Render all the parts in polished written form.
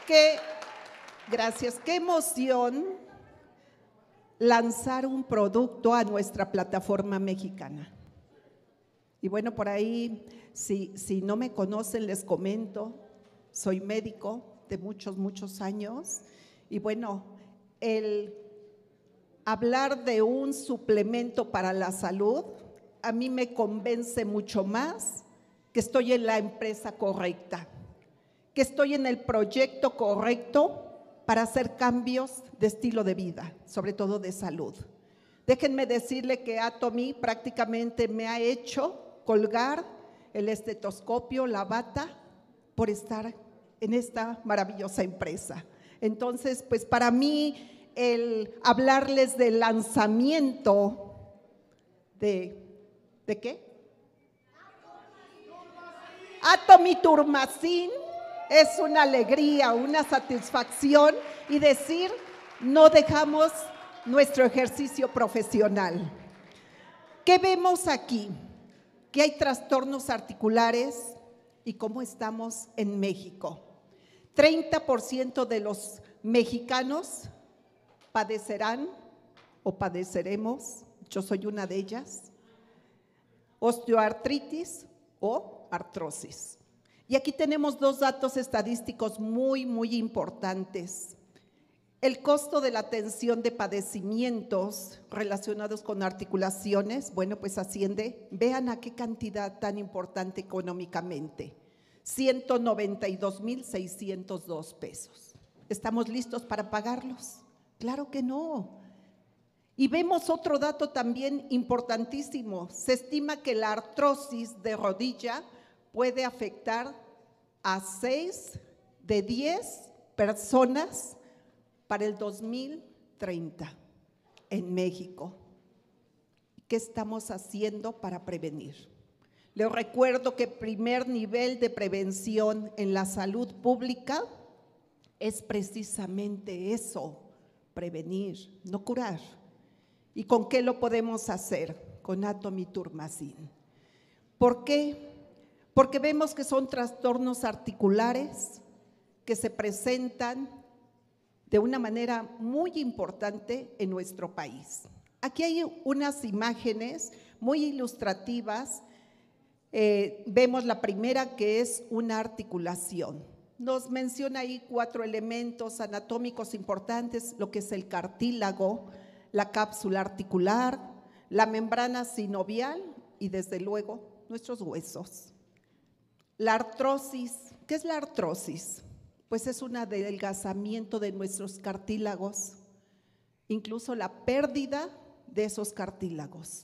Qué, gracias, qué emoción lanzar un producto a nuestra plataforma mexicana. Y bueno, por ahí, si no me conocen, les comento, soy médico de muchos años y bueno, el hablar de un suplemento para la salud a mí me convence mucho más que estoy en la empresa correcta, que estoy en el proyecto correcto para hacer cambios de estilo de vida, sobre todo de salud. Déjenme decirle que Atomy prácticamente me ha hecho colgar el estetoscopio, la bata, por estar en esta maravillosa empresa. Entonces, pues para mí el hablarles del lanzamiento ¿de qué? Atomy Turmacin es una alegría, una satisfacción y decir, no dejamos nuestro ejercicio profesional. ¿Qué vemos aquí? Que hay trastornos articulares y cómo estamos en México. 30% de los mexicanos padecerán o padeceremos, yo soy una de ellas, osteoartritis o artrosis. Y aquí tenemos dos datos estadísticos muy importantes. El costo de la atención de padecimientos relacionados con articulaciones, bueno, pues asciende, vean a qué cantidad tan importante económicamente, 192,602 pesos. ¿Estamos listos para pagarlos? Claro que no. Y vemos otro dato también importantísimo. Se estima que la artrosis de rodilla puede afectar a 6 de 10 personas para el 2030 en México. ¿Qué estamos haciendo para prevenir? Les recuerdo que el primer nivel de prevención en la salud pública es precisamente eso, prevenir, no curar. ¿Y con qué lo podemos hacer? Con Atomy Turmacin. ¿Por qué? Porque vemos que son trastornos articulares que se presentan de una manera muy importante en nuestro país. Aquí hay unas imágenes muy ilustrativas. Vemos la primera, que es una articulación. Nos menciona ahí 4 elementos anatómicos importantes, lo que es el cartílago, la cápsula articular, la membrana sinovial y desde luego nuestros huesos. La artrosis, ¿qué es la artrosis? Pues es un adelgazamiento de nuestros cartílagos, incluso la pérdida de esos cartílagos.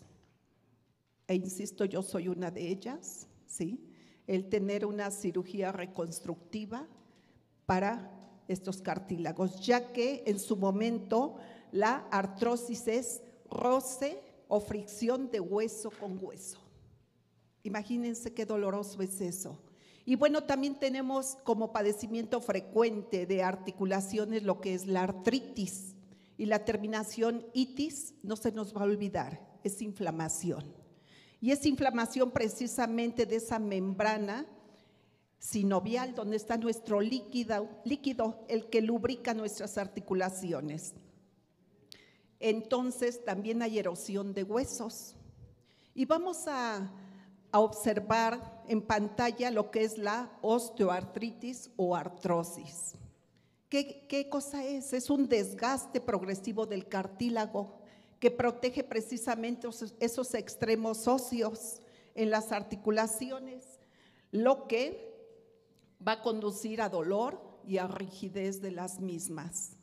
E insisto, yo soy una de ellas, ¿sí? El tener una cirugía reconstructiva para estos cartílagos, ya que en su momento la artrosis es roce o fricción de hueso con hueso. Imagínense qué doloroso es eso. Y bueno, también tenemos como padecimiento frecuente de articulaciones lo que es la artritis, y la terminación itis no se nos va a olvidar, es inflamación. Y es inflamación precisamente de esa membrana sinovial donde está nuestro líquido, el que lubrica nuestras articulaciones. Entonces también hay erosión de huesos. Y vamos a observar en pantalla lo que es la osteoartritis o artrosis. ¿Qué cosa es? Es un desgaste progresivo del cartílago que protege precisamente esos extremos óseos en las articulaciones, lo que va a conducir a dolor y a rigidez de las mismas.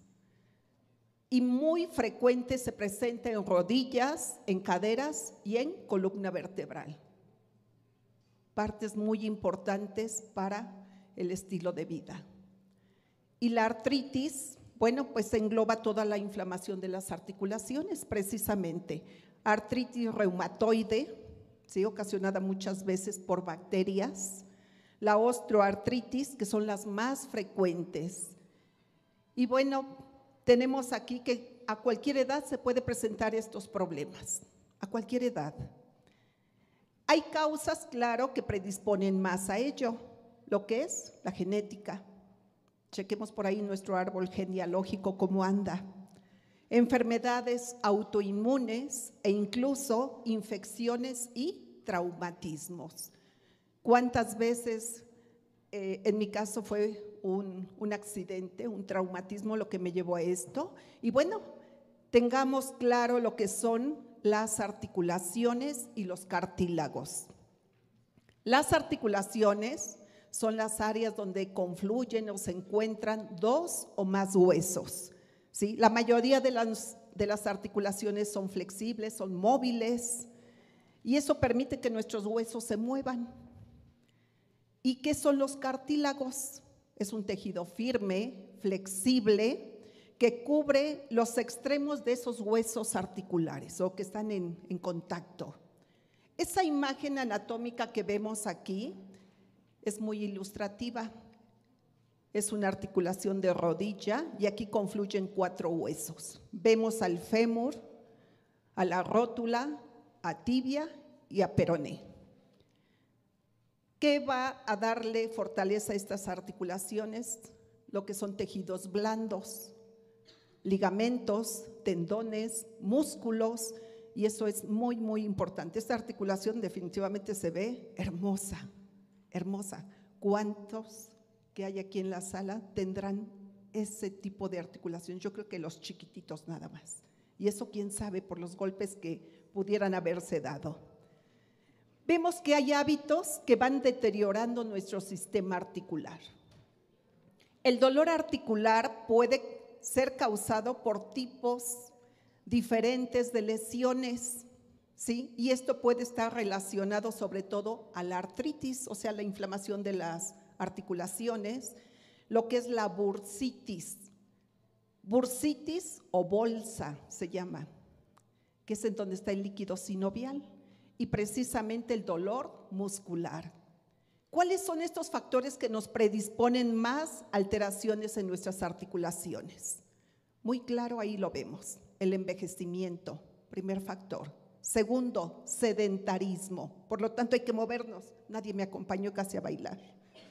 Y muy frecuente se presenta en rodillas, en caderas y en columna vertebral. Partes muy importantes para el estilo de vida. Y la artritis, bueno, pues engloba toda la inflamación de las articulaciones, precisamente. Artritis reumatoide, ¿sí? Ocasionada muchas veces por bacterias. La osteoartritis, que son las más frecuentes. Y bueno, tenemos aquí que a cualquier edad se puede presentar estos problemas, a cualquier edad. Hay causas, claro, que predisponen más a ello, lo que es la genética. Chequemos por ahí nuestro árbol genealógico cómo anda. Enfermedades autoinmunes e incluso infecciones y traumatismos. ¿Cuántas veces, en mi caso fue un accidente, un traumatismo lo que me llevó a esto? Y bueno, tengamos claro lo que son las articulaciones y los cartílagos. Las articulaciones son las áreas donde confluyen o se encuentran dos o más huesos, ¿sí? La mayoría de las articulaciones son flexibles, son móviles, y eso permite que nuestros huesos se muevan. ¿Y qué son los cartílagos? Es un tejido firme, flexible, que cubre los extremos de esos huesos articulares o que están en contacto. Esa imagen anatómica que vemos aquí es muy ilustrativa. Es una articulación de rodilla y aquí confluyen 4 huesos. Vemos al fémur, a la rótula, a tibia y a peroné. ¿Qué va a darle fortaleza a estas articulaciones? Lo que son tejidos blandos, ligamentos, tendones, músculos, y eso es muy, muy importante. Esta articulación definitivamente se ve hermosa, hermosa. ¿Cuántos que hay aquí en la sala tendrán ese tipo de articulación? Yo creo que los chiquititos nada más. Y eso quién sabe por los golpes que pudieran haberse dado. Vemos que hay hábitos que van deteriorando nuestro sistema articular. El dolor articular puede ser causado por tipos diferentes de lesiones, ¿sí? Y esto puede estar relacionado sobre todo a la artritis, o sea, la inflamación de las articulaciones, lo que es la bursitis. Bursitis o bolsa se llama, que es en donde está el líquido sinovial, y precisamente el dolor muscular. ¿Cuáles son estos factores que nos predisponen más alteraciones en nuestras articulaciones? Muy claro, ahí lo vemos. El envejecimiento, primer factor. Segundo, sedentarismo. Por lo tanto, hay que movernos. Nadie me acompañó casi a bailar.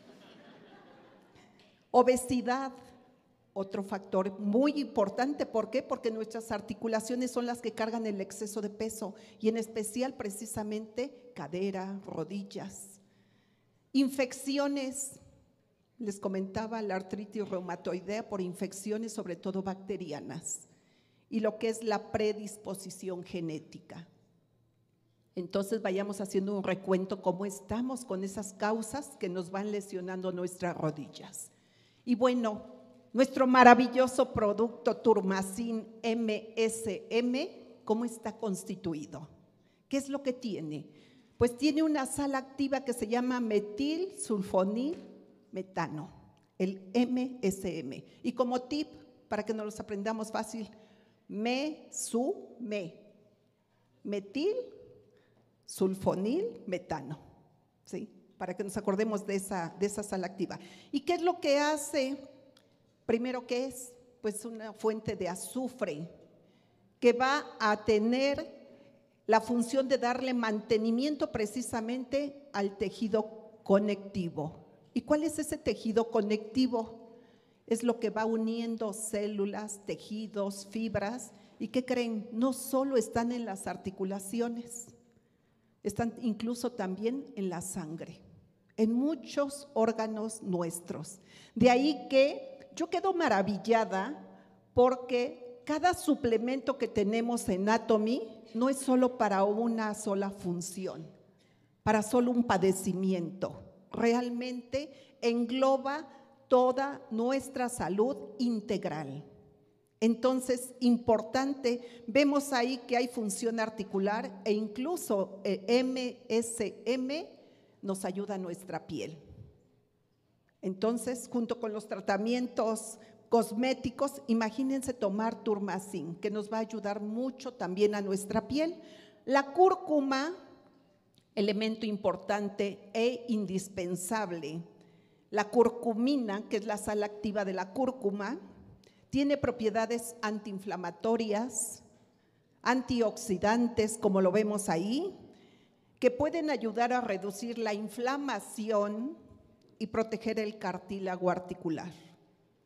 Obesidad, otro factor muy importante. ¿Por qué? Porque nuestras articulaciones son las que cargan el exceso de peso y en especial precisamente cadera, rodillas. Infecciones, les comentaba la artritis reumatoidea por infecciones sobre todo bacterianas y lo que es la predisposición genética. Entonces vayamos haciendo un recuento cómo estamos con esas causas que nos van lesionando nuestras rodillas. Y bueno, nuestro maravilloso producto Turmacin MSM, ¿cómo está constituido? ¿Qué es lo que tiene? Pues tiene una sal activa que se llama metilsulfonilmetano, el MSM. Y como tip, para que nos los aprendamos fácil, metilsulfonilmetano, ¿sí? Para que nos acordemos de esa sal activa. ¿Y qué es lo que hace? Primero, ¿qué es? Pues una fuente de azufre que va a tener la función de darle mantenimiento precisamente al tejido conectivo. ¿Y cuál es ese tejido conectivo? Es lo que va uniendo células, tejidos, fibras. ¿Y qué creen? No solo están en las articulaciones, están incluso también en la sangre, en muchos órganos nuestros. De ahí que yo quedo maravillada porque cada suplemento que tenemos en Atomy no es solo para una sola función, para solo un padecimiento. Realmente engloba toda nuestra salud integral. Entonces, importante, vemos ahí que hay función articular e incluso MSM nos ayuda a nuestra piel. Entonces, junto con los tratamientos cosméticos, imagínense tomar Turmacin, que nos va a ayudar mucho también a nuestra piel. La cúrcuma, elemento importante e indispensable. La curcumina, que es la sal activa de la cúrcuma, tiene propiedades antiinflamatorias, antioxidantes, como lo vemos ahí, que pueden ayudar a reducir la inflamación y proteger el cartílago articular.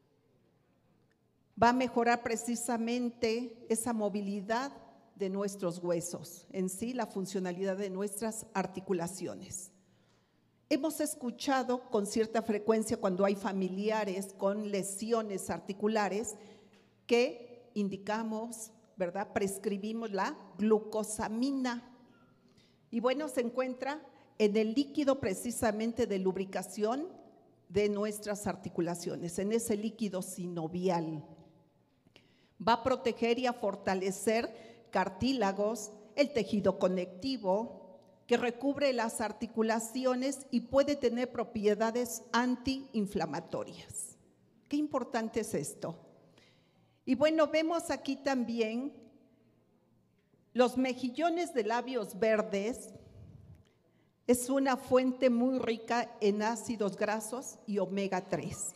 va a mejorar precisamente esa movilidad de nuestros huesos, en sí la funcionalidad de nuestras articulaciones. Hemos escuchado con cierta frecuencia cuando hay familiares con lesiones articulares que indicamos, ¿verdad? Prescribimos la glucosamina. Y bueno, se encuentra en el líquido precisamente de lubricación de nuestras articulaciones, en ese líquido sinovial. Va a proteger y a fortalecer cartílagos, el tejido conectivo que recubre las articulaciones y puede tener propiedades antiinflamatorias. Qué importante es esto. Y bueno, vemos aquí también los mejillones de labios verdes. Es una fuente muy rica en ácidos grasos y omega 3.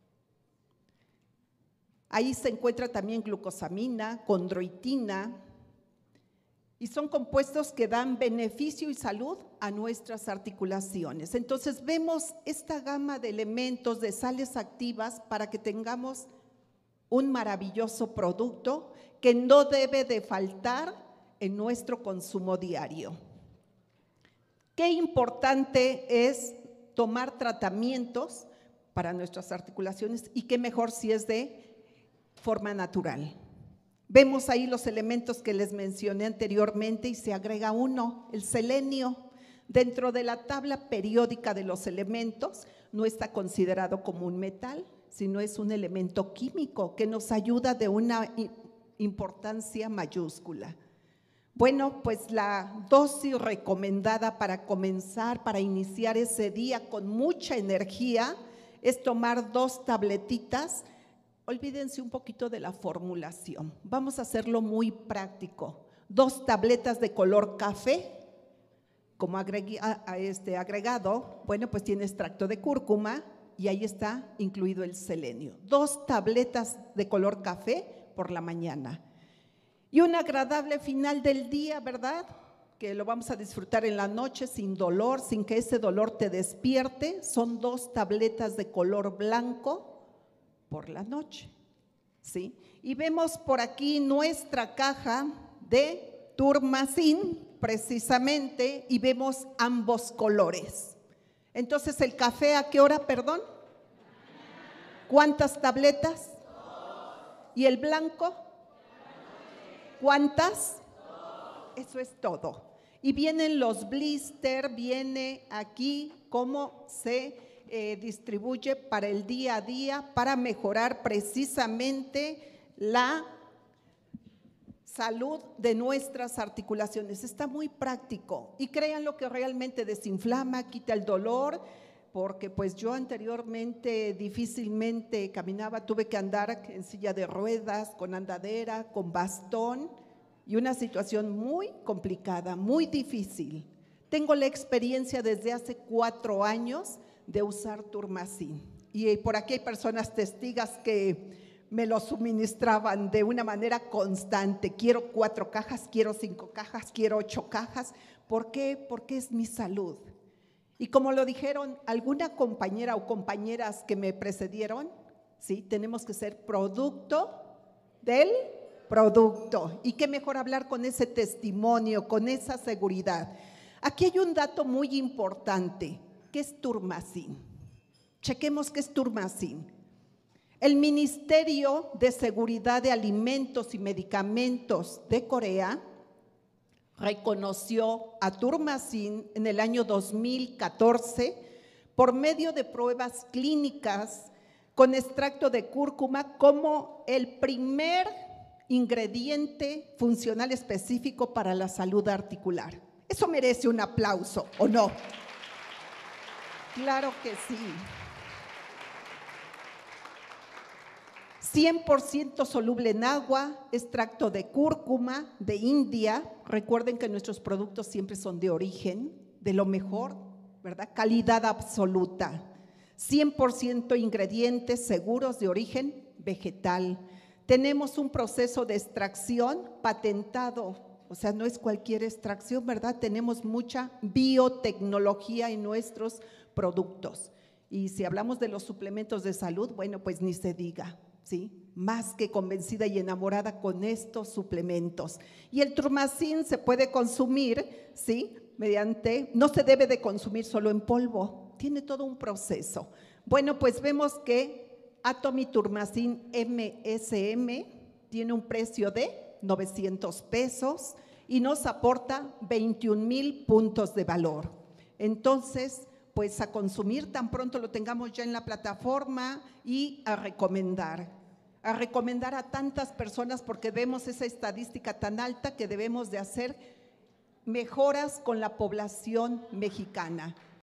Ahí se encuentra también glucosamina, condroitina, y son compuestos que dan beneficio y salud a nuestras articulaciones. Entonces vemos esta gama de elementos, de sales activas para que tengamos un maravilloso producto que no debe de faltar en nuestro consumo diario. Qué importante es tomar tratamientos para nuestras articulaciones y qué mejor si es de forma natural. Vemos ahí los elementos que les mencioné anteriormente y se agrega uno, el selenio. Dentro de la tabla periódica de los elementos no está considerado como un metal, sino es un elemento químico que nos ayuda de una importancia mayúscula. Bueno, pues la dosis recomendada para comenzar, para iniciar ese día con mucha energía, es tomar 2 tabletitas. Olvídense un poquito de la formulación, vamos a hacerlo muy práctico. 2 tabletas de color café, como agregado, bueno, pues tiene extracto de cúrcuma y ahí está incluido el selenio. 2 tabletas de color café por la mañana. Y un agradable final del día, ¿verdad? Que lo vamos a disfrutar en la noche sin dolor, sin que ese dolor te despierte. Son 2 tabletas de color blanco por la noche, ¿sí? Y vemos por aquí nuestra caja de Turmacin, precisamente, y vemos ambos colores. Entonces, ¿el café a qué hora, perdón? ¿Cuántas tabletas? 2. ¿Y el blanco? ¿Cuántas? 2. Eso es todo. Y vienen los blister, viene aquí cómo se distribuye para el día a día, para mejorar precisamente la salud de nuestras articulaciones. Está muy práctico y créanlo que realmente desinflama, quita el dolor, porque pues yo anteriormente difícilmente caminaba, tuve que andar en silla de ruedas, con andadera, con bastón y una situación muy complicada, muy difícil. Tengo la experiencia desde hace 4 años de usar Turmacin y por aquí hay personas testigas que me lo suministraban de una manera constante. Quiero 4 cajas, quiero 5 cajas, quiero 8 cajas. ¿Por qué? Porque es mi salud. Y como lo dijeron alguna compañera o compañeras que me precedieron, ¿sí? Tenemos que ser producto del producto. Y qué mejor hablar con ese testimonio, con esa seguridad. Aquí hay un dato muy importante. ¿Qué es Turmacin? Chequemos qué es Turmacin. El Ministerio de Seguridad de Alimentos y Medicamentos de Corea reconoció a Turmacin en el año 2014 por medio de pruebas clínicas con extracto de cúrcuma como el primer ingrediente funcional específico para la salud articular. Eso merece un aplauso, ¿o no? Claro que sí. 100% soluble en agua, extracto de cúrcuma de India. Recuerden que nuestros productos siempre son de origen, de lo mejor, ¿verdad? Calidad absoluta. 100% ingredientes seguros de origen vegetal. Tenemos un proceso de extracción patentado, o sea, no es cualquier extracción, ¿verdad? Tenemos mucha biotecnología en nuestros productos. Y si hablamos de los suplementos de salud, bueno, pues ni se diga, ¿sí? más que convencida y enamorada con estos suplementos. Y el Turmacin se puede consumir, ¿sí? No se debe de consumir solo en polvo, tiene todo un proceso. Bueno, pues vemos que Atomy Turmacin MSM tiene un precio de 900 pesos y nos aporta 21,000 puntos de valor. Entonces, pues a consumir tan pronto lo tengamos ya en la plataforma y a recomendar a tantas personas, porque vemos esa estadística tan alta que debemos de hacer mejoras con la población mexicana.